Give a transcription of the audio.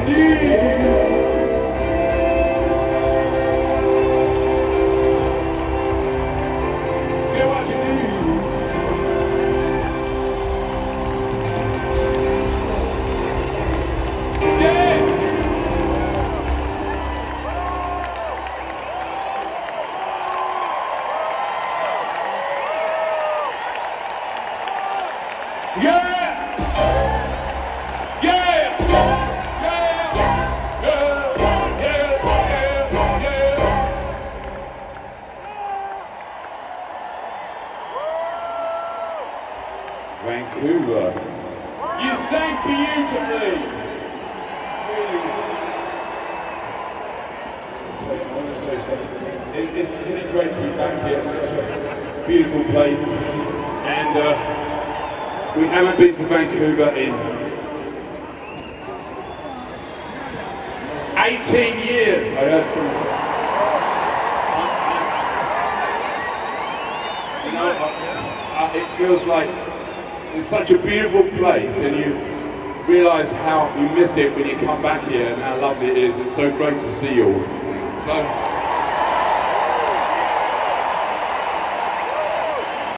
you need. Get what you need. Yeah. Yeah! Yeah! Yeah! Vancouver, you sang beautifully. Really. I want to say something. It's really great to be back here. It's such a beautiful place, and we haven't been to Vancouver in 18 years. I heard some. You know, it feels like it's such a beautiful place, and you realise how you miss it when you come back here and how lovely it is. It's so great to see you all. So.